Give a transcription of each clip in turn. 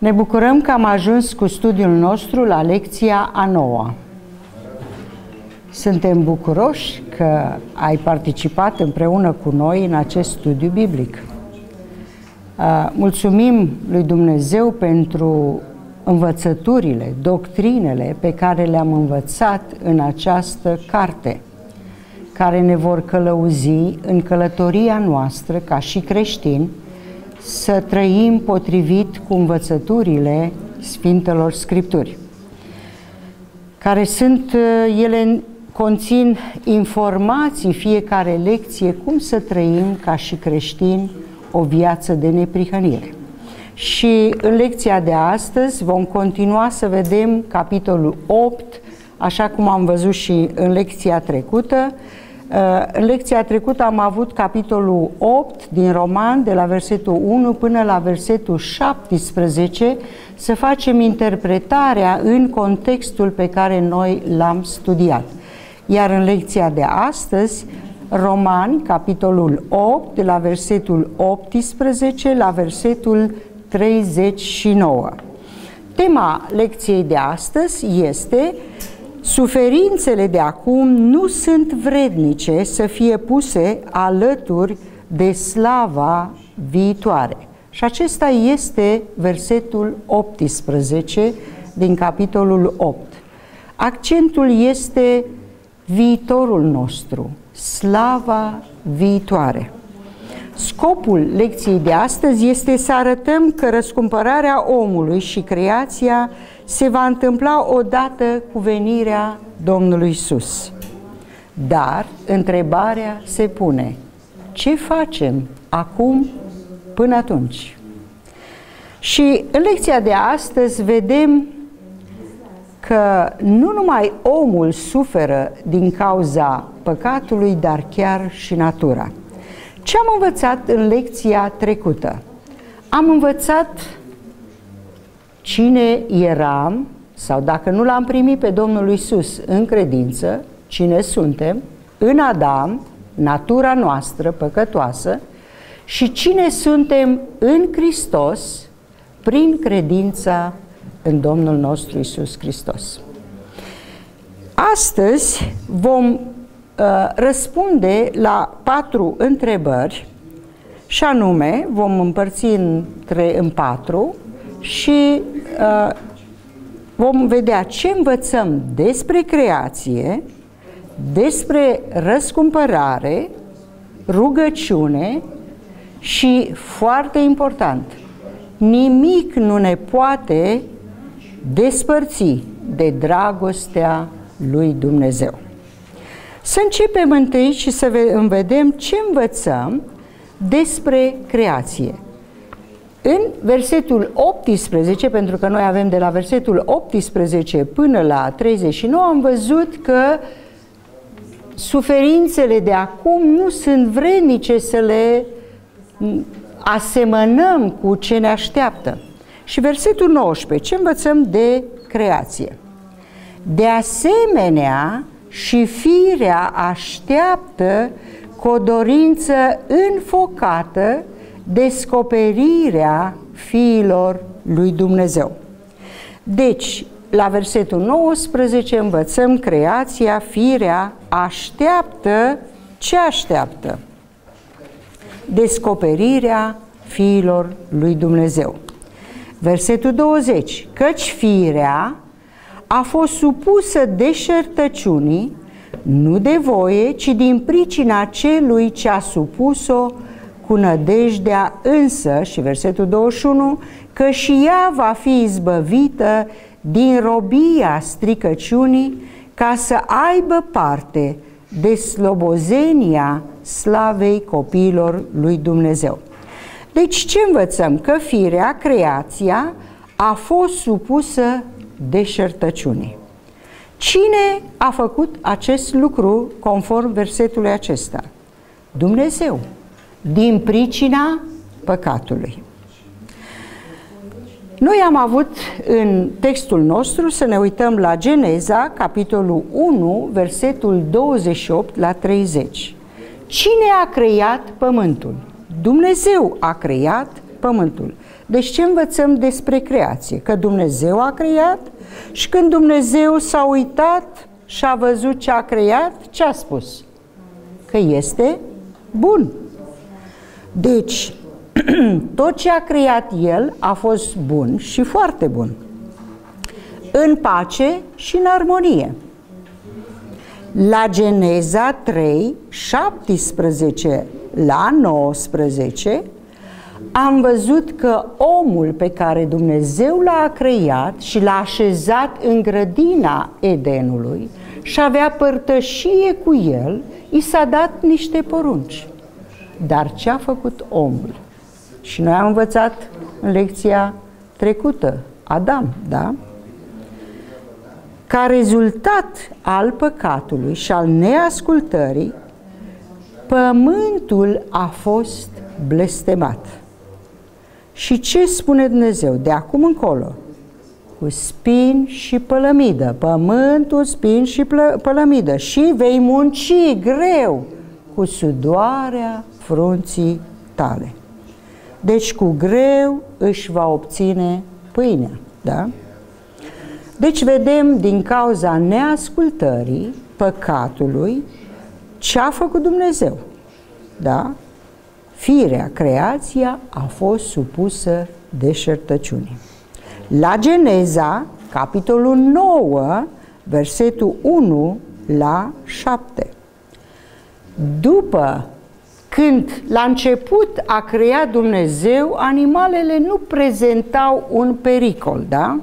Ne bucurăm că am ajuns cu studiul nostru la lecția a 9-a. Suntem bucuroși că ai participat împreună cu noi în acest studiu biblic. Mulțumim lui Dumnezeu pentru învățăturile, doctrinele pe care le-am învățat în această carte, care ne vor călăuzi în călătoria noastră ca și creștini să trăim potrivit cu învățăturile Sfintelor Scripturi, care ele conțin informații, fiecare lecție, cum să trăim ca și creștini o viață de neprihănire. Și în lecția de astăzi vom continua să vedem capitolul 8, așa cum am văzut și în lecția trecută. În lecția trecută am avut capitolul 8 din Roman, de la versetul 1 până la versetul 17, să facem interpretarea în contextul pe care noi l-am studiat. Iar în lecția de astăzi, Romani, capitolul 8, de la versetul 18 la versetul 39. Tema lecției de astăzi este: suferințele de acum nu sunt vrednice să fie puse alături de slava viitoare. Și acesta este versetul 18 din capitolul 8. Accentul este viitorul nostru, slava viitoare. Scopul lecției de astăzi este să arătăm că răscumpărarea omului și creația se va întâmpla odată cu venirea Domnului Iisus. Dar întrebarea se pune: ce facem acum până atunci? Și în lecția de astăzi vedem că nu numai omul suferă din cauza păcatului, dar chiar și natura. Ce am învățat în lecția trecută? Am învățat cine eram, sau dacă nu l-am primit pe Domnul Iisus în credință, cine suntem, în Adam, natura noastră păcătoasă, și cine suntem în Hristos, prin credința în Domnul nostru Iisus Hristos. Astăzi vom răspunde la 4 întrebări, și anume vom împărți în 4 și vom vedea ce învățăm despre creație, despre răscumpărare, rugăciune și, foarte important, nimic nu ne poate despărți de dragostea lui Dumnezeu. Să începem întâi și să vedem ce învățăm despre creație. În versetul 18, pentru că noi avem de la versetul 18 până la 39, am văzut că suferințele de acum nu sunt vrednice să le asemănăm cu ce ne așteaptă. Și versetul 19, ce învățăm de creație? De asemenea, și firea așteaptă cu o dorință înfocată descoperirea fiilor lui Dumnezeu. Deci, la versetul 19 învățăm creația, firea așteaptă. Ce așteaptă? Descoperirea fiilor lui Dumnezeu. Versetul 20, căci firea a fost supusă deșertăciunii, nu de voie, ci din pricina celui ce a supus-o cu nădejdea însă, și versetul 21, că și ea va fi izbăvită din robia stricăciunii, ca să aibă parte de slobozenia slavei copiilor lui Dumnezeu. Deci ce învățăm? Că firea, creația, a fost supusă deșertăciunii. Cine a făcut acest lucru conform versetului acesta? Dumnezeu, din pricina păcatului. Noi am avut în textul nostru să ne uităm la Geneza, capitolul 1, versetul 28 la 30. Cine a creat pământul? Dumnezeu a creat pământul. Deci ce învățăm despre creație? Că Dumnezeu a creat și când Dumnezeu s-a uitat și a văzut ce a creat, ce a spus? Că este bun. Deci, tot ce a creat El a fost bun și foarte bun. În pace și în armonie. La Geneza 3, 17 la 19, am văzut că omul pe care Dumnezeu l-a creat și l-a așezat în grădina Edenului și avea părtășie cu el, i s-a dat niște porunci. Dar ce a făcut omul? Și noi am învățat în lecția trecută, Adam, da? Ca rezultat al păcatului și al neascultării, pământul a fost blestemat. Și ce spune Dumnezeu? De acum încolo, cu spini și pălămidă, pământul, spini și pălămidă, și vei munci greu cu sudoarea frunții tale. Deci cu greu își va obține pâinea, da? Deci vedem din cauza neascultării, păcatului, ce a făcut Dumnezeu, da? Firea, creația a fost supusă deșertăciunii. La Geneza, capitolul 9, versetul 1 la 7. După când la început a creat Dumnezeu, animalele nu prezentau un pericol, da?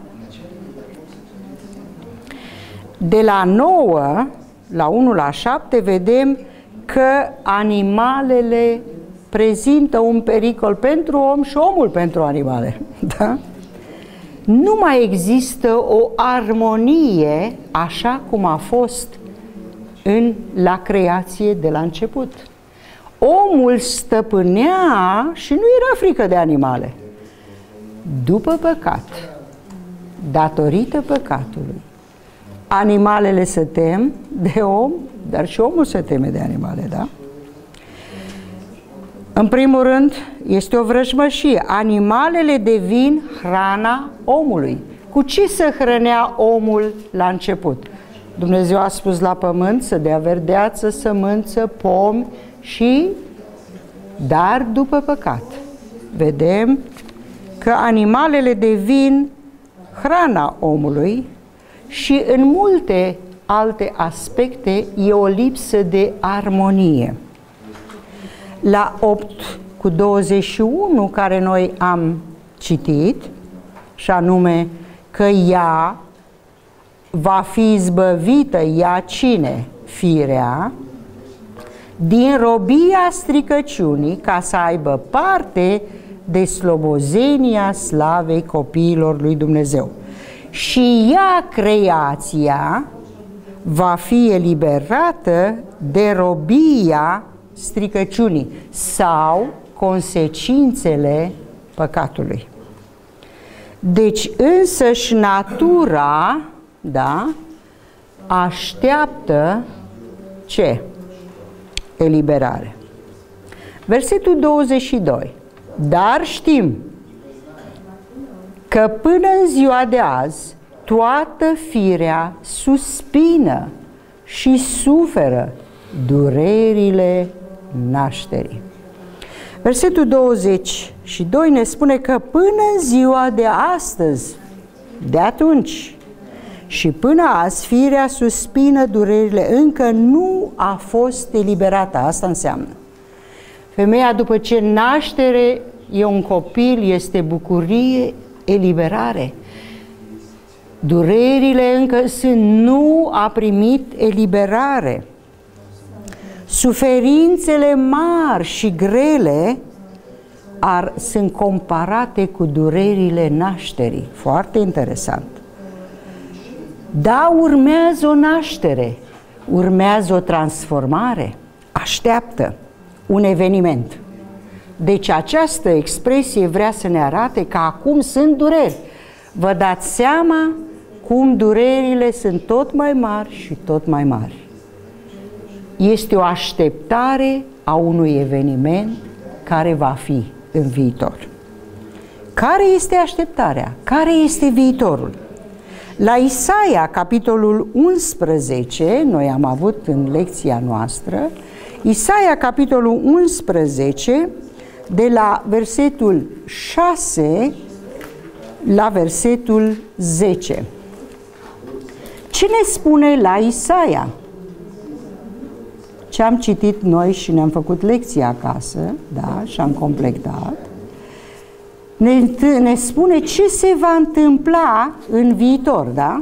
De la 9 la 1 la 7 vedem că animalele prezintă un pericol pentru om și omul pentru animale, da? Nu mai există o armonie așa cum a fost la creație de la început. Omul stăpânea și nu era frică de animale. După păcat, datorită păcatului, animalele se tem de om, dar și omul se teme de animale, da? În primul rând, este o vrăjmășie. Animalele devin hrana omului. Cu ce se hrănea omul la început? Dumnezeu a spus la pământ să dea verdeață, sămânță, pomi dar după păcat vedem că animalele devin hrana omului și în multe alte aspecte e o lipsă de armonie. La 8:21, care noi am citit, și anume că ea va fi izbăvită, ea cine? Firea, din robia stricăciunii, ca să aibă parte de slobozenia slavei copiilor lui Dumnezeu. Și ea, creația, va fi eliberată de robia stricăciunii sau consecințele păcatului. Deci însăși natura, da, așteaptă ce? Eliberare. Versetul 22. Dar știm că până în ziua de azi toată firea suspină și suferă durerile nașterii. Versetul 22 ne spune că până în ziua de astăzi, de atunci și până azi, firea suspină durerile, încă nu a fost eliberată. Asta înseamnă. Femeia, după ce naștere e un copil, este bucurie, eliberare. Durerile încă nu a primit eliberare. Suferințele mari și grele sunt comparate cu durerile nașterii. Foarte interesant. Da, urmează o naștere, urmează o transformare, așteaptă un eveniment. Deci această expresie vrea să ne arate că acum sunt dureri. Vă dați seama cum durerile sunt tot mai mari și tot mai mari. Este o așteptare a unui eveniment care va fi în viitor. Care este așteptarea? Care este viitorul? La Isaia, capitolul 11, noi am avut în lecția noastră, Isaia, capitolul 11, de la versetul 6 la versetul 10. Ce ne spune la Isaia? Ce am citit noi și ne-am făcut lecția acasă, da, și am completat, ne spune ce se va întâmpla în viitor, da?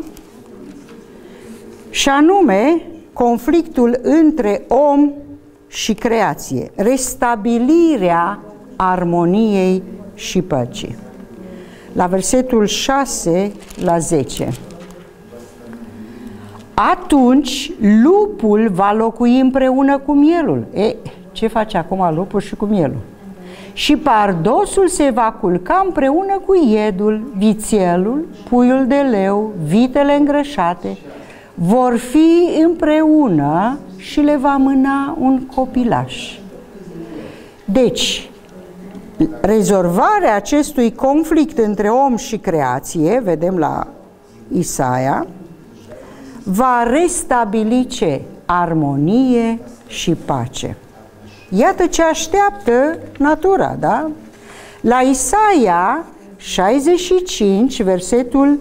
Și anume, conflictul între om și creație, restabilirea armoniei și păcii. La versetul 6 la 10. Atunci lupul va locui împreună cu mielul. Ce face acum lupul și cu mielul? Și pardosul se va culca împreună cu iedul, vițelul, puiul de leu, vitele îngrășate, vor fi împreună și le va mâna un copilaș. Deci, rezolvarea acestui conflict între om și creație, vedem la Isaia, va restabili ce? Armonie și pace. Iată ce așteaptă natura, da? La Isaia 65, versetul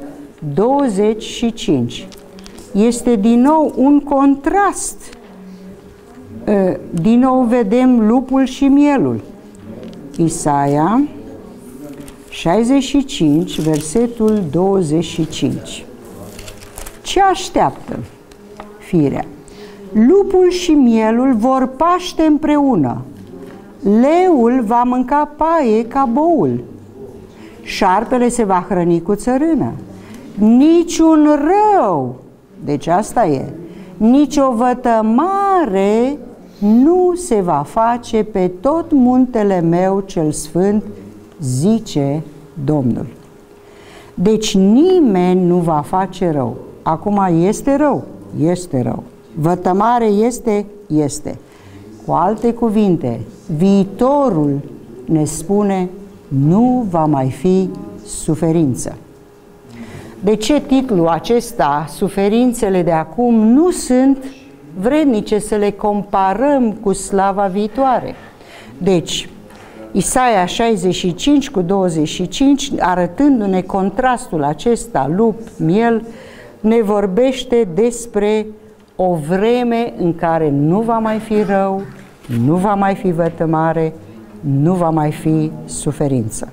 25, este din nou un contrast. Din nou vedem lupul și mielul. Isaia 65, versetul 25. Ce așteaptă firea? Lupul și mielul vor paște împreună. Leul va mânca paie ca boul. Șarpele se va hrăni cu țărână. Niciun rău, deci asta e, nici o vătămare nu se va face pe tot muntele meu cel sfânt, zice Domnul. Deci nimeni nu va face rău. Acum este rău? Este rău. Vătămare este? Este. Cu alte cuvinte, viitorul ne spune nu va mai fi suferință. De ce titlul acesta, suferințele de acum, nu sunt vrednice să le comparăm cu slava viitoare? Deci, Isaia 65 cu 25, arătându-ne contrastul acesta, lup, miel, ne vorbește despre o vreme în care nu va mai fi rău, nu va mai fi vătămare, nu va mai fi suferință.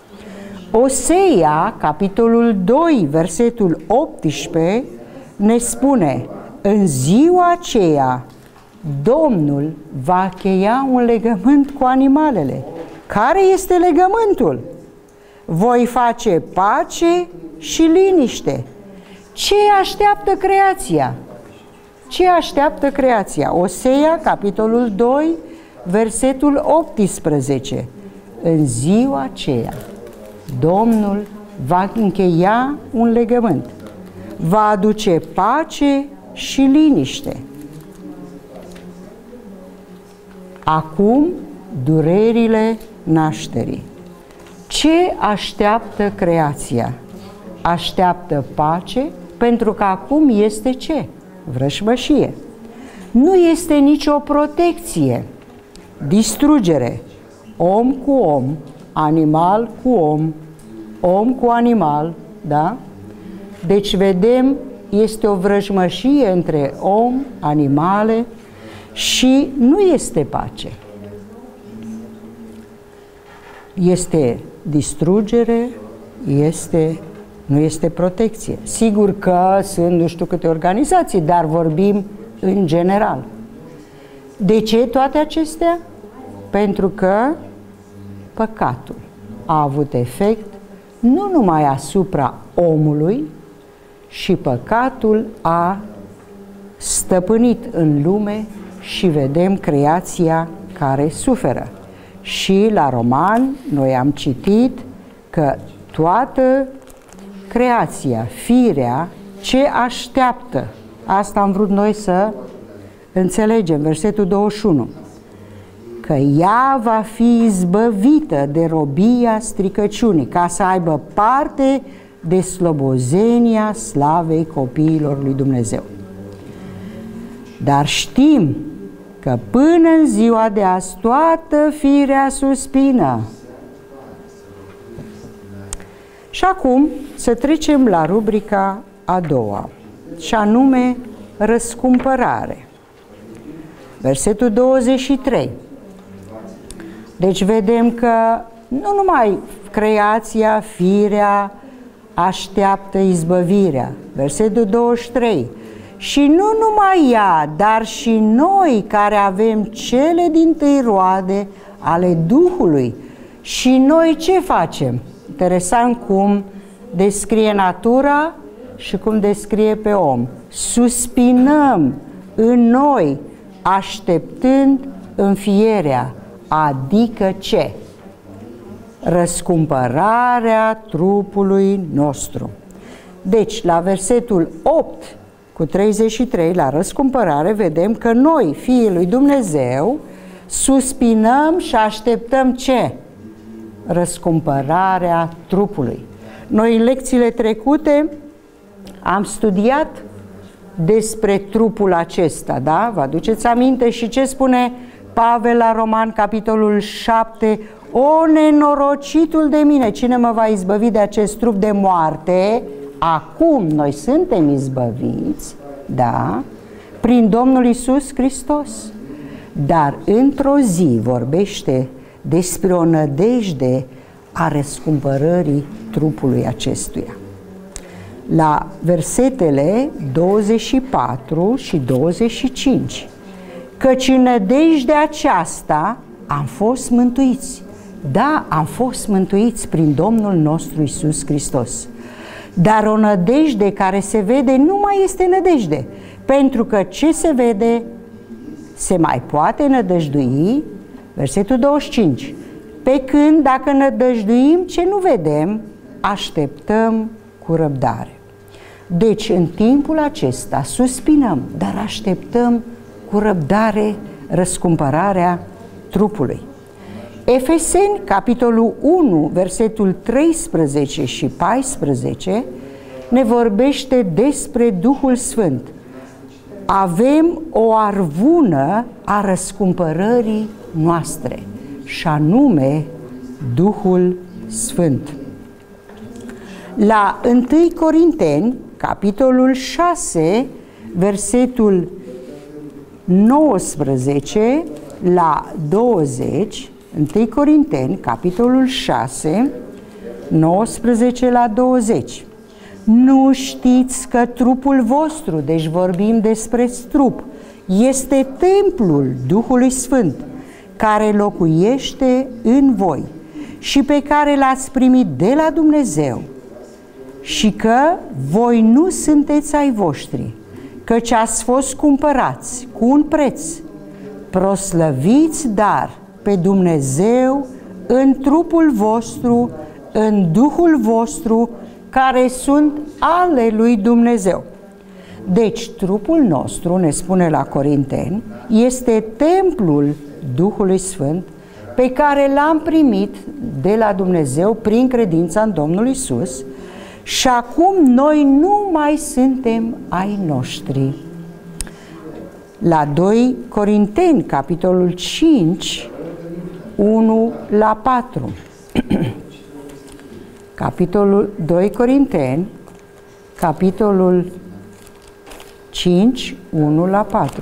Osea, capitolul 2, versetul 18, ne spune: în ziua aceea Domnul va cheia un legământ cu animalele. Care este legământul? Voi face pace și liniște. Ce așteaptă creația? Ce așteaptă creația? Osea, capitolul 2, versetul 18. În ziua aceea, Domnul va încheia un legământ, va aduce pace și liniște. Acum, durerile nașterii. Ce așteaptă creația? Așteaptă pace, pentru că acum este ce? Vrășmășie. Nu este nicio protecție. Distrugere. Om cu om, animal cu om, om cu animal, da? Deci vedem, este o vrăjmășie între om, animale și nu este pace. Este distrugere, nu este protecție. Sigur că sunt nu știu câte organizații, dar vorbim în general. De ce toate acestea? Pentru că păcatul a avut efect nu numai asupra omului, și păcatul a stăpânit în lume și vedem creația care suferă. Și la Roman noi am citit că toată creația, firea, ce așteaptă? Asta am vrut noi să înțelegem, versetul 21. că ea va fi izbăvită de robia stricăciunii, ca să aibă parte de slobozenia slavei copiilor lui Dumnezeu. Dar știm că până în ziua de azi toată firea suspină. Și acum să trecem la rubrica a doua, și anume răscumpărare. Versetul 23. Deci vedem că nu numai creația, firea, așteaptă izbăvirea. Versetul 23. Și nu numai ea, dar și noi care avem cele dintâi roade ale Duhului. Și noi ce facem? Interesant cum descrie natura și cum descrie pe om. Suspinăm în noi, așteptând înfierea, adică ce? Răscumpărarea trupului nostru. Deci, la versetul 8 cu 33, la răscumpărare, vedem că noi, fiii lui Dumnezeu, suspinăm și așteptăm ce? Răscumpărarea trupului. Noi, în lecțiile trecute, am studiat despre trupul acesta, da? Vă aduceți aminte și ce spune Pavel la Roman, capitolul 7? O, nenorocitul de mine, cine mă va izbăvi de acest trup de moarte? Acum noi suntem izbăviți, da? Prin Domnul Iisus Hristos. Dar într-o zi vorbește despre o nădejde a răscumpărării trupului acestuia. La versetele 24 și 25. Căci în nădejdea aceasta am fost mântuiți. Da, am fost mântuiți prin Domnul nostru Iisus Hristos. Dar o nădejde care se vede nu mai este nădejde, pentru că ce se vede se mai poate nădăjdui. Versetul 25. Pe când dacă nădăjduim ce nu vedem, așteptăm cu răbdare. Deci în timpul acesta suspinăm, dar așteptăm cu răbdare răscumpărarea trupului. Efeseni, capitolul 1, versetul 13 și 14, ne vorbește despre Duhul Sfânt. Avem o arvună a răscumpărării noastre, și anume Duhul Sfânt. La 1 Corinteni, capitolul 6, versetul 19 la 20, 1 Corinteni, capitolul 6, 19 la 20. Nu știți că trupul vostru, deci vorbim despre trup, este templul Duhului Sfânt, care locuiește în voi și pe care l-ați primit de la Dumnezeu, și că voi nu sunteți ai voștri, căci ați fost cumpărați cu un preț. Proslăviți dar pe Dumnezeu în trupul vostru, în Duhul vostru, care sunt ale lui Dumnezeu. Deci trupul nostru, ne spune la Corinteni, este templul Duhului Sfânt pe care l-am primit de la Dumnezeu prin credința în Domnul Iisus, și acum noi nu mai suntem ai noștri. La 2 Corinteni, capitolul 5, 1 la 4. Capitolul 2 Corinteni, capitolul 5, 1 la 4.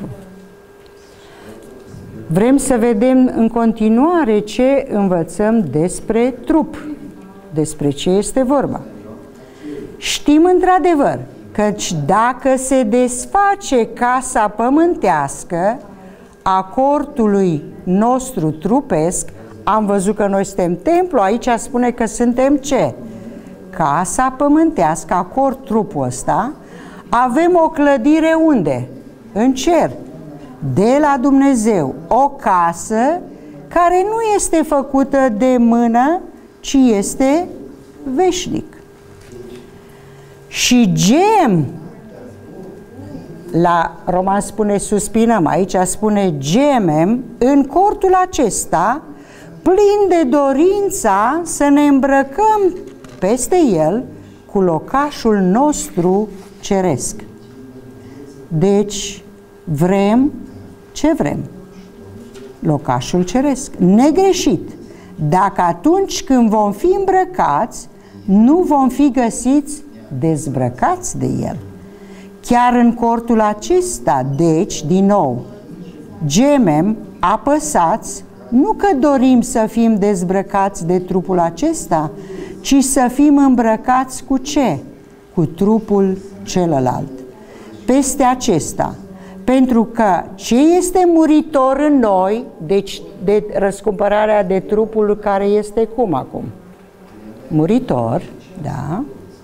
Vrem să vedem în continuare ce învățăm despre trup, despre ce este vorba. Știm într-adevăr căci dacă se desface casa pământească a cortului nostru trupesc, am văzut că noi suntem templu, aici spune că suntem ce? Casa pământească, acord trupul ăsta, avem o clădire unde? În cer, de la Dumnezeu, o casă care nu este făcută de mână, ci este veșnic. Și gem La roman spune suspinăm, aici spune gemem în cortul acesta, plin de dorința să ne îmbrăcăm peste el cu locașul nostru ceresc. Deci, vrem ce vrem? Locașul ceresc, negreșit. Dacă atunci când vom fi îmbrăcați, nu vom fi găsiți dezbrăcați de el. Chiar în cortul acesta, deci, din nou, gemem, apăsați, nu că dorim să fim dezbrăcați de trupul acesta, ci să fim îmbrăcați cu ce? Cu trupul celălalt. Peste acesta, pentru că ce este muritor în noi, deci de răscumpărarea de trupul care este cum acum? Muritor, da?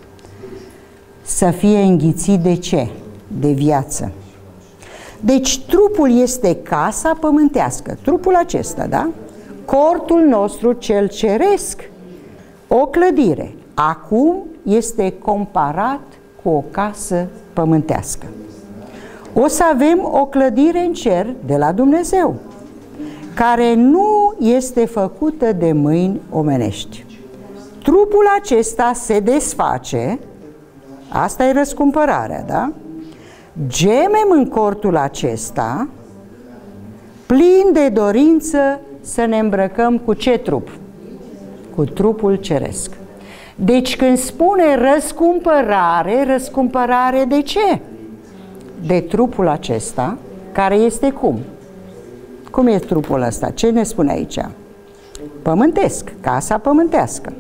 Să fie înghițit de ce? De viață. Deci trupul este casa pământească, trupul acesta, da? Cortul nostru cel ceresc, o clădire, acum este comparat cu o casă pământească. O să avem o clădire în cer de la Dumnezeu, care nu este făcută de mâini omenești. Trupul acesta se desface, asta e răscumpărarea, da? Gemem în cortul acesta, plin de dorință să ne îmbrăcăm cu ce trup? Cu trupul ceresc. Deci când spune răscumpărare, răscumpărare de ce? De trupul acesta, care este cum? Cum e trupul ăsta? Ce ne spune aici? Pământesc, casa pământească.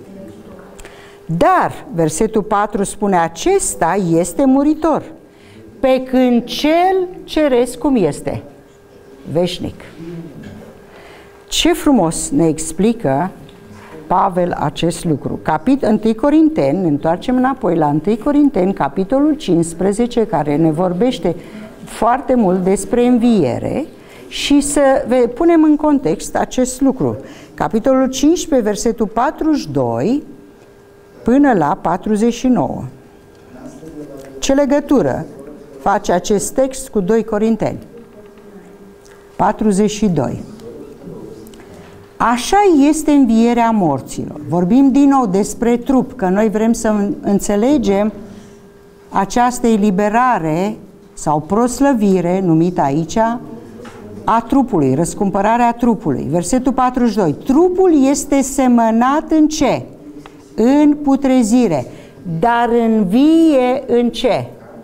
Dar, versetul 4 spune, acesta este muritor, pe când cel ceresc cum este? Veșnic. Ce frumos ne explică Pavel acest lucru. 1 Corinteni, ne întoarcem înapoi la 1 Corinteni, capitolul 15, care ne vorbește foarte mult despre înviere și să punem în context acest lucru. Capitolul 15, versetul 42 până la 49. Ce legătură face acest text cu 2 Corinteni? 42. Așa este învierea morților. Vorbim din nou despre trup, că noi vrem să înțelegem această eliberare sau proslăvire, numită aici, a trupului, răscumpărarea trupului. Versetul 42. Trupul este semănat în ce? În putrezire. Dar învie în ce?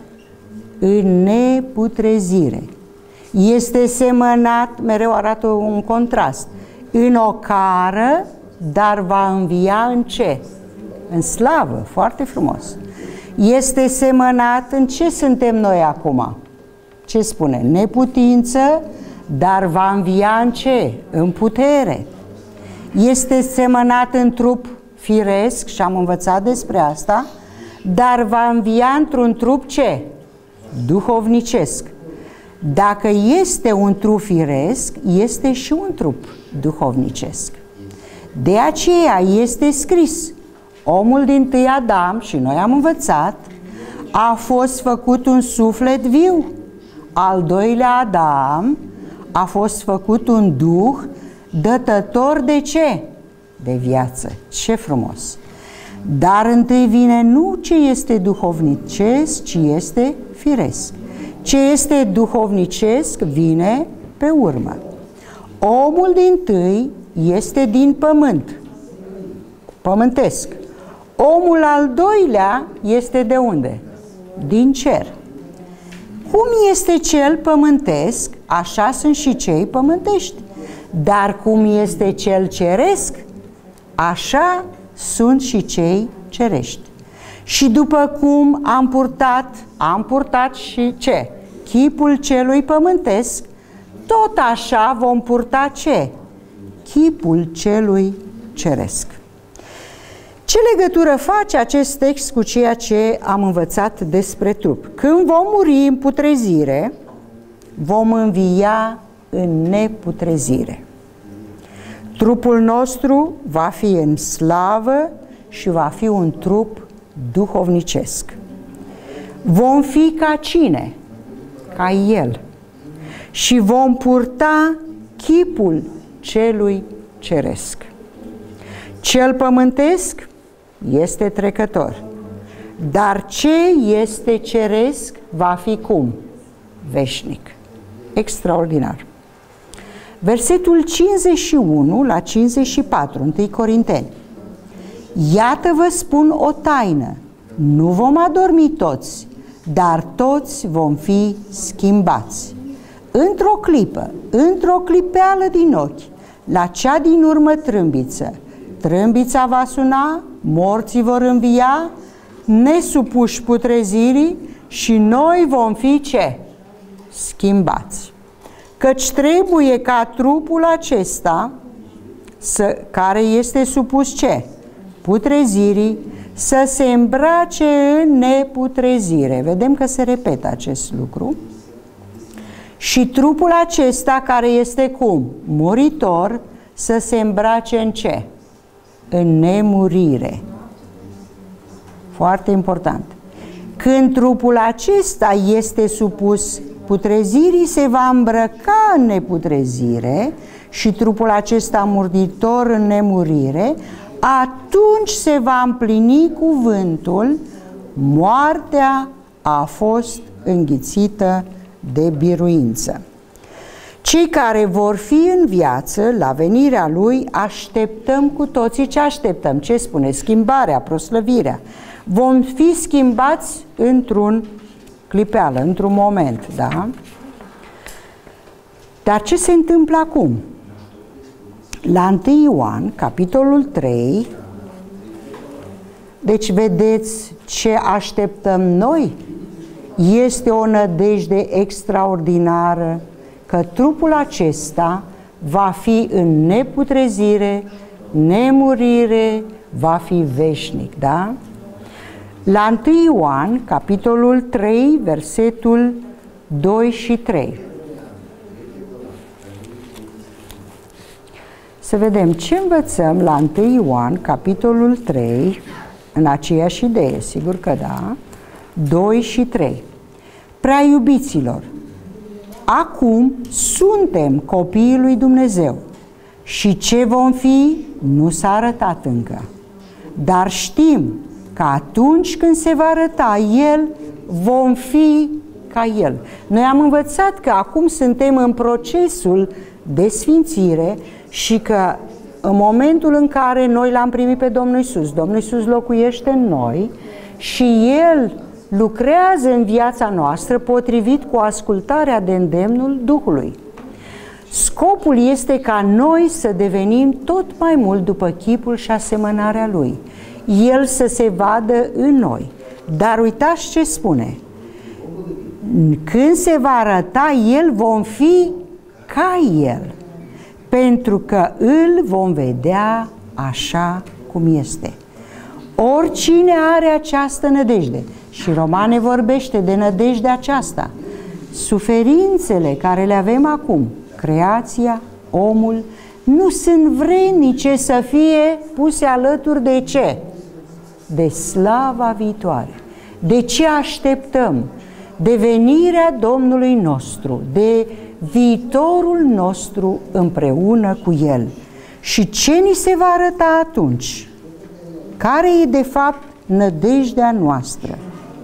În neputrezire. Este semănat, mereu arată un contrast, în ocară, dar va învia în ce? În slavă, foarte frumos. Este semănat în ce suntem noi acum? Ce spune? Neputință, dar va învia în ce? În putere. Este semănat în trup firesc, și am învățat despre asta, dar va învia într-un trup ce? Duhovnicesc. Dacă este un trup firesc, este și un trup duhovnicesc. De aceea este scris, omul dintâi Adam, și noi am învățat, a fost făcut un suflet viu. Al doilea Adam a fost făcut un duh dătător de ce? De viață. Ce frumos! Dar întâi vine nu ce este duhovnicesc, ci este firesc. Ce este duhovnicesc vine pe urmă. Omul dintâi este din pământ, pământesc. Omul al doilea este de unde? Din cer. Cum este cel pământesc, așa sunt și cei pământești. Dar cum este cel ceresc, așa sunt și cei cerești. Și după cum am purtat și ce? Chipul celui pământesc, tot așa vom purta ce? Chipul celui ceresc. Ce legătură face acest text cu ceea ce am învățat despre trup? Când vom muri în putrezire, vom învia în neputrezire. Trupul nostru va fi în slavă și va fi un trup duhovnicesc. Vom fi ca cine? ca El și vom purta chipul celui ceresc. Cel pământesc este trecător, dar ce este ceresc va fi cum? Veșnic. Extraordinar. Versetul 51 la 54, 1 Corinteni. Iată vă spun o taină, nu vom adormi toți, dar toți vom fi schimbați. Într-o clipă, într-o clipeală din ochi, la cea din urmă trâmbiță, trâmbița va suna, morții vor învia, nesupuși putrezirii și noi vom fi ce? Schimbați. Căci trebuie ca trupul acesta, care este supus ce? Putrezirii, să se îmbrace în neputrezire. Vedem că se repetă acest lucru. Și trupul acesta, care este cum? Muritor, să se îmbrace în ce? În nemurire. Foarte important. Când trupul acesta este supus putrezirii, se va îmbrăca în neputrezire și trupul acesta muritor în nemurire, atunci se va împlini cuvântul: moartea a fost înghițită de biruință. Cei care vor fi în viață la venirea Lui așteptăm cu toții. Ce așteptăm? Ce spune? Schimbarea, proslăvirea. Vom fi schimbați într-un clipeală, într-un moment, da? Dar ce se întâmplă acum? La 1 Ioan, capitolul 3, deci vedeți ce așteptăm noi? Este o nădejde extraordinară că trupul acesta va fi în neputrezire, nemurire, va fi veșnic, da? La 1 Ioan, capitolul 3, versetul 2 și 3. Să vedem ce învățăm la 1 Ioan, capitolul 3, în aceeași idee, sigur că da, 2 și 3. Prea iubiților, acum suntem copiii lui Dumnezeu și ce vom fi nu s-a arătat încă, dar știm că atunci când se va arăta El, vom fi ca El. Noi am învățat că acum suntem în procesul de sfințire și că în momentul în care noi L-am primit pe Domnul Iisus, Domnul Iisus locuiește în noi și El lucrează în viața noastră potrivit cu ascultarea de îndemnul Duhului. Scopul este ca noi să devenim tot mai mult după chipul și asemănarea Lui. El să se vadă în noi. Dar uitați ce spune. Când se va arăta El, vom fi ca El, pentru că Îl vom vedea așa cum este. Oricine are această nădejde, și Romane vorbește de nădejdea aceasta, suferințele care le avem acum, creația, omul, nu sunt vrednice să fie puse alături de ce? De slava viitoare. De ce așteptăm? De venirea Domnului nostru, de viitorul nostru împreună cu El. Și ce ni se va arăta atunci? Care e de fapt nădejdea noastră?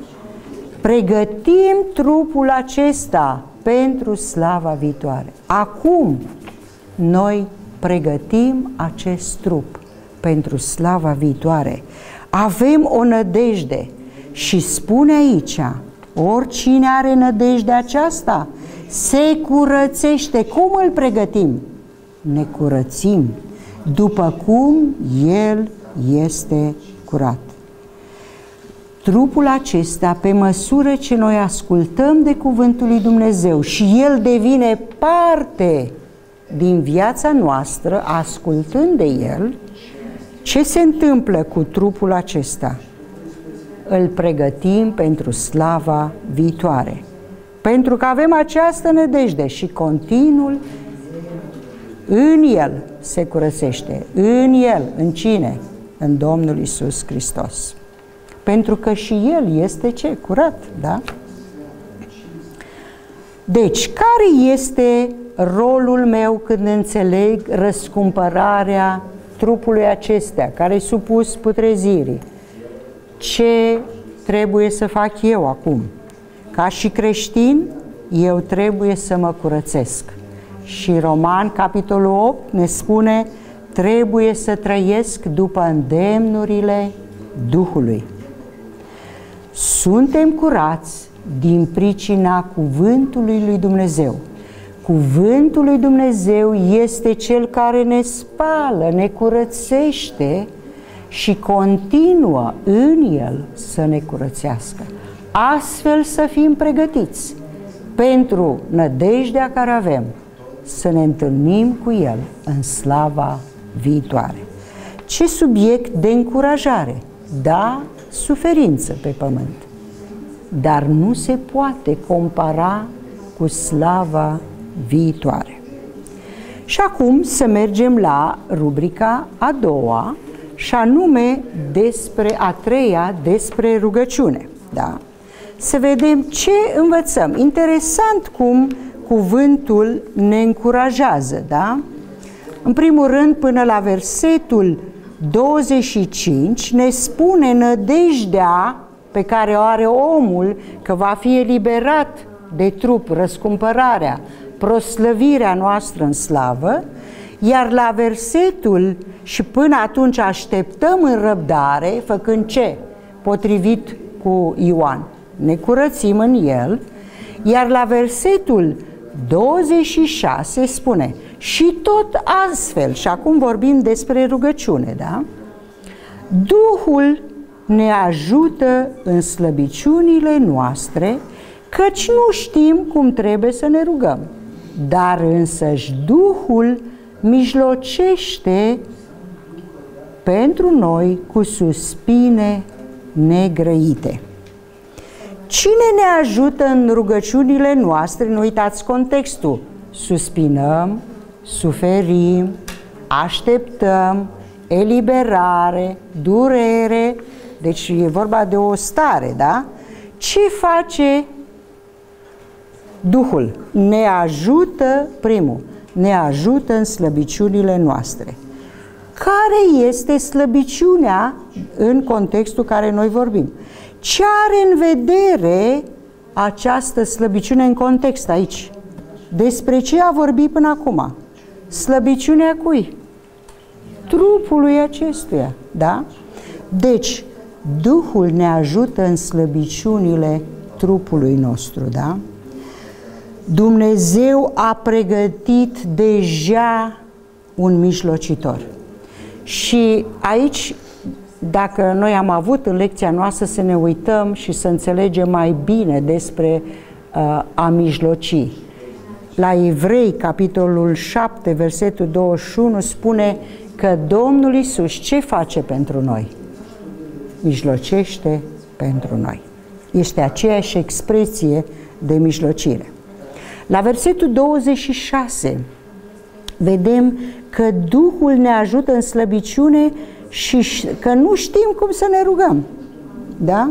Pregătim trupul acesta pentru slava viitoare. Acum noi pregătim acest trup pentru slava viitoare. Avem o nădejde și spune aici, oricine are nădejdea aceasta se curățește. Cum îl pregătim? Ne curățim după cum El este curat. Trupul acesta, pe măsură ce noi ascultăm de cuvântul lui Dumnezeu și El devine parte din viața noastră, ascultând de El, ce se întâmplă cu trupul acesta? Îl pregătim pentru slava viitoare. Pentru că avem această nădejde și continuu în El se curățește. În El. În cine? În Domnul Iisus Hristos. Pentru că și El este ce? Curat, da? Deci, care este rolul meu când înțeleg răscumpărarea trupului acestea, care e supus putrezirii? Ce trebuie să fac eu acum? Ca și creștin, eu trebuie să mă curățesc. Și Roman, capitolul 8, ne spune: trebuie să trăiesc după îndemnurile Duhului. Suntem curați din pricina cuvântului lui Dumnezeu. Cuvântul lui Dumnezeu este cel care ne spală, ne curățește și continuă în el să ne curățească. Astfel să fim pregătiți pentru nădejdea care avem, să ne întâlnim cu el în slava viitoare. Ce subiect de încurajare! Da, suferință pe pământ, dar nu se poate compara cu slava viitoare. Și acum să mergem la rubrica a doua, și anume a treia, despre rugăciune. Da? Să vedem ce învățăm. Interesant cum cuvântul ne încurajează, da? În primul rând, până la versetul 25, ne spune nădejdea pe care o are omul că va fi eliberat de trup, răscumpărarea, proslăvirea noastră în slavă, iar la versetul și până atunci așteptăm în răbdare, făcând ce? Potrivit cu Ioan, ne curățim în el, iar la versetul 26 spune: și tot astfel, și acum vorbim despre rugăciune, da? Duhul ne ajută în slăbiciunile noastre, căci nu știm cum trebuie să ne rugăm, dar însăși Duhul mijlocește pentru noi cu suspine negrăite. Cine ne ajută în rugăciunile noastre? Nu uitați contextul. Suspinăm, suferim, așteptăm, eliberare, durere. Deci e vorba de o stare, da? Ce face Duhul? Ne ajută, primul, ne ajută în slăbiciunile noastre. Care este slăbiciunea în contextul care noi vorbim? Ce are în vedere această slăbiciune în context aici? Despre ce a vorbit până acum? Slăbiciunea cui? Trupului acestuia, da? Deci, Duhul ne ajută în slăbiciunile trupului nostru, da? Dumnezeu a pregătit deja un mijlocitor. Și aici, dacă noi am avut în lecția noastră să ne uităm și să înțelegem mai bine despre a mijloci. La Evrei, capitolul 7, versetul 21, spune că Domnul Iisus ce face pentru noi? Mijlocește pentru noi. Este aceeași expresie de mijlocire. La versetul 26 vedem că Duhul ne ajută în slăbiciune și că nu știm cum să ne rugăm. Da?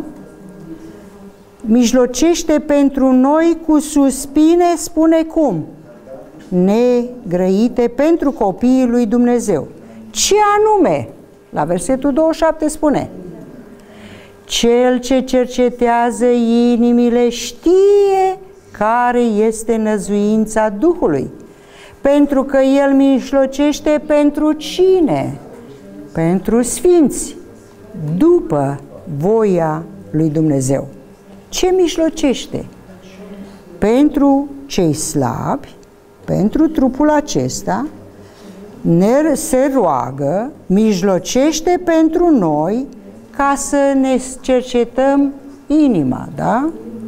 Mijlocește pentru noi cu suspine, spune cum? Negrăite pentru copiii lui Dumnezeu. Ce anume? La versetul 27 spune: Cel ce cercetează inimile știe care este năzuința Duhului, pentru că El mijlocește pentru cine? Pentru sfinți, după voia lui Dumnezeu. Ce mijlocește? Pentru cei slabi, pentru trupul acesta, se roagă, mijlocește pentru noi ca să ne cercetăm inima, da?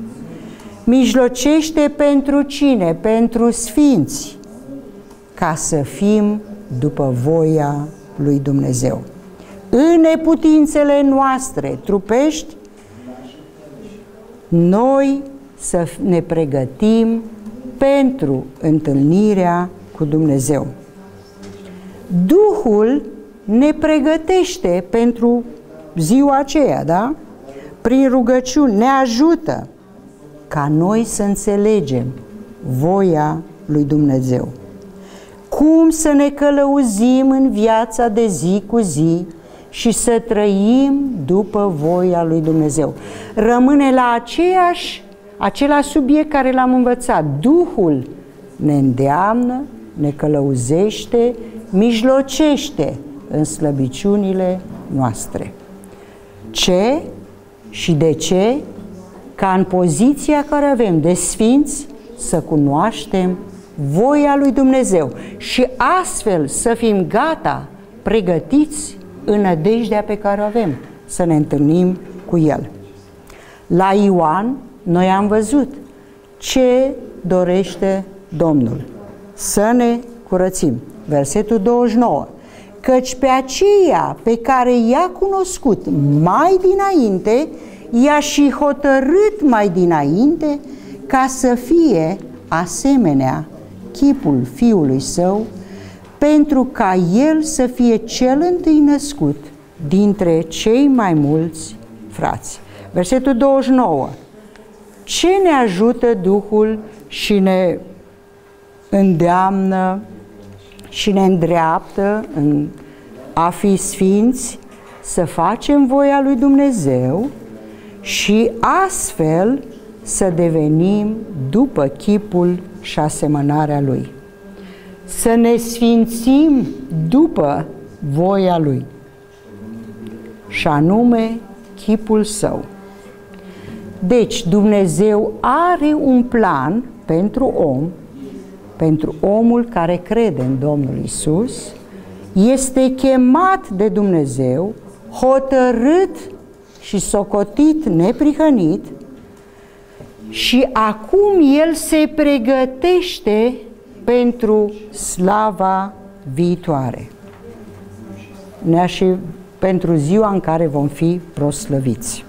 Mijlocește pentru cine? Pentru sfinți, ca să fim după voia lui Dumnezeu. În neputințele noastre trupești, noi să ne pregătim pentru întâlnirea cu Dumnezeu. Duhul ne pregătește pentru ziua aceea, da? Prin rugăciuni ne ajută ca noi să înțelegem voia lui Dumnezeu. Cum să ne călăuzim în viața de zi cu zi și să trăim după voia lui Dumnezeu. Rămâne la același subiect care l-am învățat. Duhul ne îndeamnă, ne călăuzește, mijlocește în slăbiciunile noastre. Ce și de ce? Ca în poziția care avem de sfinți să cunoaștem voia lui Dumnezeu și astfel să fim gata, pregătiți în nădejdea pe care o avem, să ne întâlnim cu El. La Ioan noi am văzut ce dorește Domnul: să ne curățim. Versetul 29. Căci pe aceea pe care i-a cunoscut mai dinainte, i-a și hotărât mai dinainte ca să fie asemenea chipul Fiului Său, pentru ca El să fie cel întâi născut dintre cei mai mulți frați. Versetul 29. Ce ne ajută Duhul și ne îndeamnă și ne îndreaptă în a fi sfinți? Să facem voia lui Dumnezeu și astfel să devenim după chipul și asemănarea Lui. Să ne sfințim după voia Lui, și anume chipul Său. Deci Dumnezeu are un plan pentru om, pentru omul care crede în Domnul Iisus, este chemat de Dumnezeu, hotărât și socotit neprihănit, și acum el se pregătește pentru slava viitoare, și pentru ziua în care vom fi proslăviți.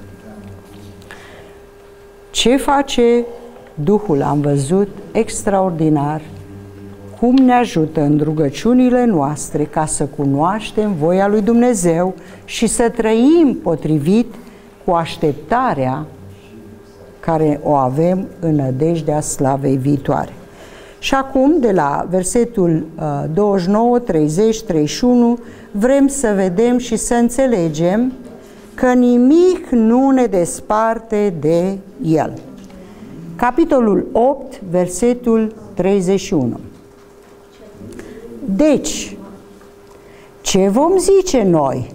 Ce face Duhul? Am văzut extraordinar cum ne ajută în rugăciunile noastre ca să cunoaștem voia lui Dumnezeu și să trăim potrivit cu așteptarea care o avem în nădejdea slavei viitoare. Și acum, de la versetul 29, 30, 31, vrem să vedem și să înțelegem că nimic nu ne desparte de El. Capitolul 8, versetul 31. Deci, ce vom zice noi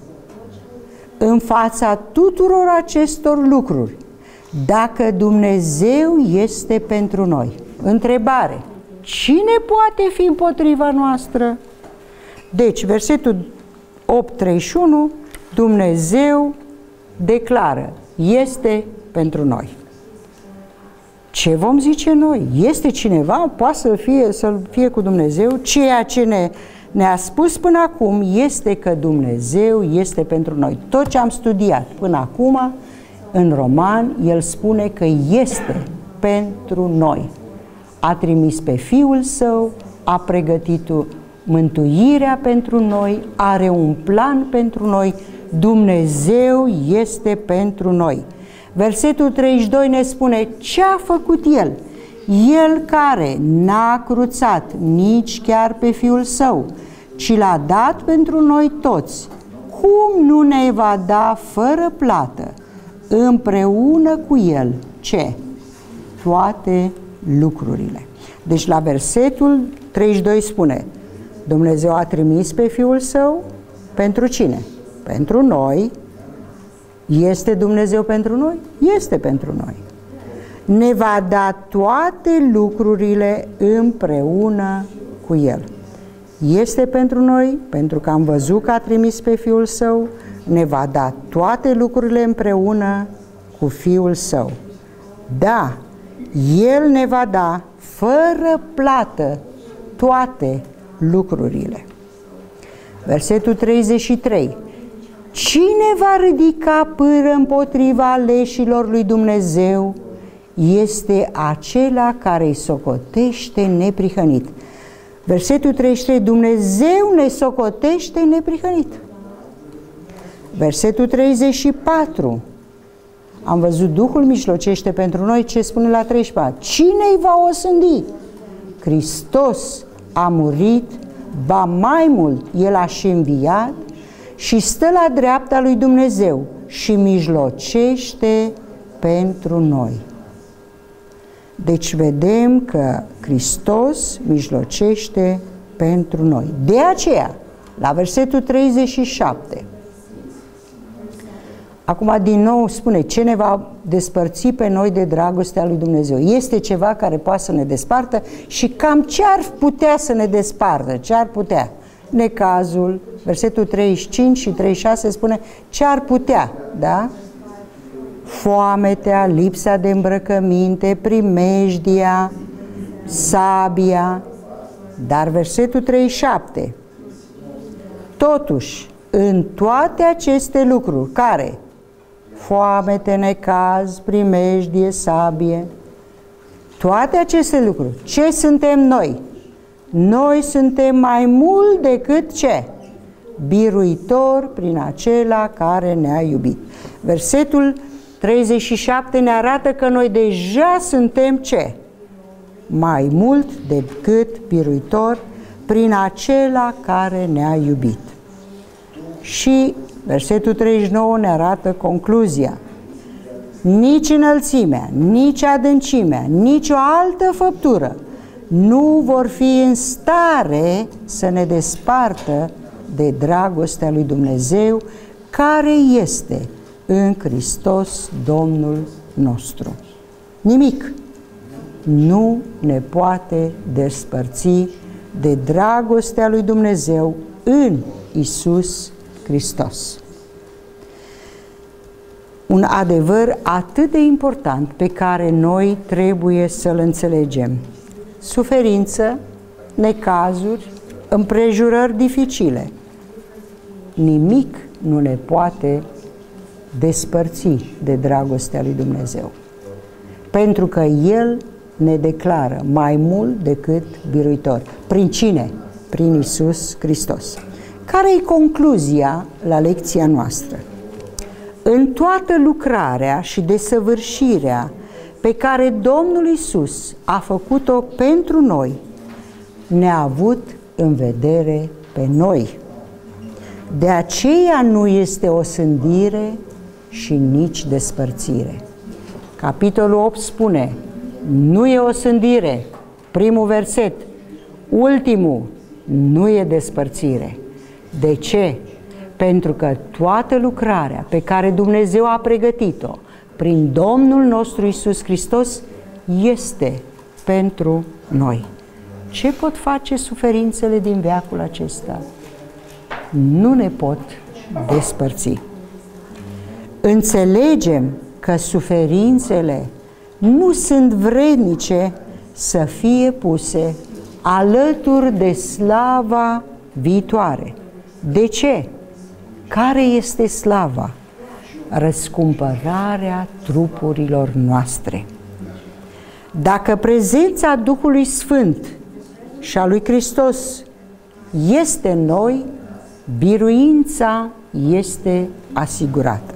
în fața tuturor acestor lucruri, dacă Dumnezeu este pentru noi? Întrebare: cine poate fi împotriva noastră? Deci, versetul 8:31, Dumnezeu declară: este pentru noi. Ce vom zice noi? Este cineva? Poate să fie cu Dumnezeu? Ceea ce ne-a spus până acum este că Dumnezeu este pentru noi. Tot ce am studiat până acum în Roman, el spune că este pentru noi. A trimis pe Fiul Său, a pregătit mântuirea pentru noi, are un plan pentru noi. Dumnezeu este pentru noi. Versetul 32 ne spune ce a făcut El. El care n-a cruțat nici chiar pe Fiul Său, ci l-a dat pentru noi toți, cum nu ne va da fără plată împreună cu El ce? Toate lucrurile. Deci la versetul 32 spune: Dumnezeu a trimis pe Fiul Său pentru cine? Pentru noi. Este Dumnezeu pentru noi? Este pentru noi. Ne va da toate lucrurile împreună cu El. Este pentru noi, pentru că am văzut că a trimis pe Fiul Său, ne va da toate lucrurile împreună cu Fiul Său. Da, El ne va da fără plată toate lucrurile. Versetul 33. Cine va ridica pâră împotriva aleșilor lui Dumnezeu? Este acela care îi socotește neprihănit. Versetul 33. Dumnezeu ne socotește neprihănit. Versetul 34. Am văzut Duhul mijlocește pentru noi. Ce spune la 34? Cine îi va osândi? Hristos a murit, ba mai mult, El a și înviat și stă la dreapta lui Dumnezeu și mijlocește pentru noi. Deci vedem că Hristos mijlocește pentru noi. De aceea, la versetul 37, acum din nou spune, ce ne va despărți pe noi de dragostea lui Dumnezeu? Este ceva care poate să ne despartă și cam ce ar putea să ne despartă? Ce ar putea? Necazul, versetul 35 și 36 spune ce ar putea, da? Foametea, lipsa de îmbrăcăminte, primejdia, sabia. Dar versetul 37, totuși, în toate aceste lucruri, care? Foamete, necaz, primejdie, sabie, toate aceste lucruri, ce suntem noi? Noi suntem mai mult decât ce? Biruitori prin acela care ne-a iubit. Versetul 37 ne arată că noi deja suntem ce? Mai mult decât biruitori prin acela care ne-a iubit. Și versetul 39 ne arată concluzia. Nici înălțimea, nici adâncimea, nici o altă făptură nu vor fi în stare să ne despartă de dragostea lui Dumnezeu care este în Hristos Domnul nostru. Nimic nu ne poate despărți de dragostea lui Dumnezeu în Iisus Hristos. Un adevăr atât de important pe care noi trebuie să-l înțelegem. Suferință, necazuri, împrejurări dificile. Nimic nu ne poate despărți de dragostea lui Dumnezeu. Pentru că El ne declară mai mult decât biruitori. Prin cine? Prin Iisus Hristos. Care e concluzia la lecția noastră? În toată lucrarea și desăvârșirea pe care Domnul Iisus a făcut-o pentru noi, ne-a avut în vedere pe noi. De aceea nu este osândire și nici despărțire. Capitolul 8 spune, nu e osândire, primul verset, ultimul, nu e despărțire. De ce? Pentru că toată lucrarea pe care Dumnezeu a pregătit-o prin Domnul nostru Iisus Hristos este pentru noi. Ce pot face suferințele din veacul acesta? Nu ne pot despărți. Înțelegem că suferințele nu sunt vrednice să fie puse alături de slava viitoare. De ce? Care este slava? Răscumpărarea trupurilor noastre. Dacă prezența Duhului Sfânt și a lui Hristos este în noi, biruința este asigurată.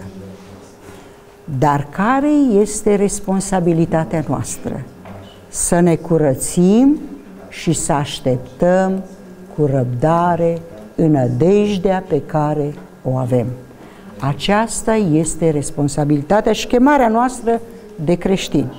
Dar care este responsabilitatea noastră? Să ne curățim și să așteptăm cu răbdare nădejdea pe care o avem. Aceasta este responsabilitatea și chemarea noastră de creștini.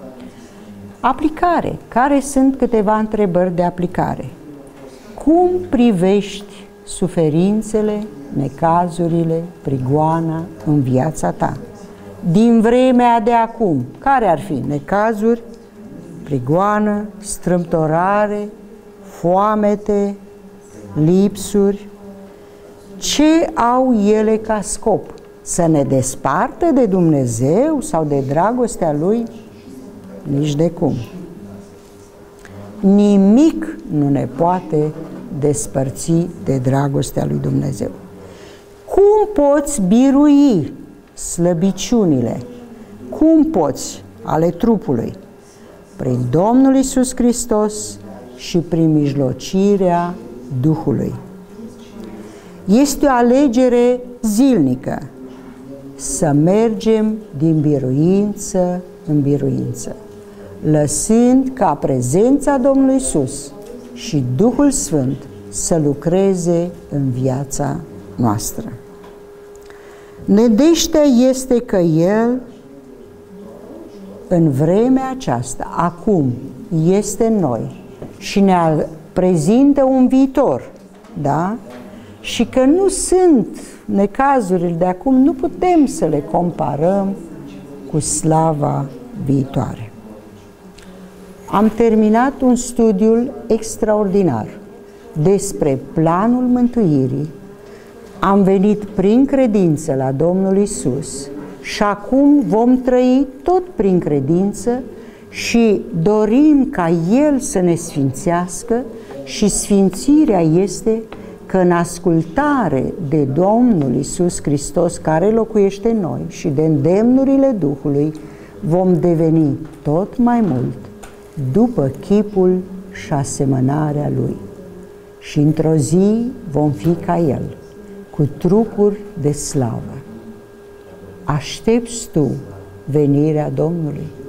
Aplicare. Care sunt câteva întrebări de aplicare? Cum privești suferințele, necazurile, prigoana în viața ta? Din vremea de acum, care ar fi? Necazuri, prigoană, strâmtorare, foamete, lipsuri. Ce au ele ca scop? Să ne despartă de Dumnezeu sau de dragostea Lui? Nici de cum. Nimic nu ne poate despărți de dragostea lui Dumnezeu. Cum poți birui slăbiciunile? Cum poți? Ale trupului. Prin Domnul Iisus Hristos și prin mijlocirea Duhului. Este o alegere zilnică să mergem din biruință în biruință. lăsând ca prezența Domnului Iisus și Duhul Sfânt să lucreze în viața noastră. Nădejdea este că El, în vremea aceasta, acum, este în noi și ne prezintă un viitor, da? Și că nu sunt necazurile de acum, nu putem să le comparăm cu slava viitoare. Am terminat un studiu extraordinar despre planul mântuirii. Am venit prin credință la Domnul Iisus și acum vom trăi tot prin credință și dorim ca El să ne sfințească și sfințirea este că în ascultare de Domnul Iisus Hristos care locuiește în noi și de îndemnurile Duhului vom deveni tot mai mult după chipul și asemănarea Lui. Și într-o zi vom fi ca El, cu trupuri de slavă. Aștepți tu venirea Domnului?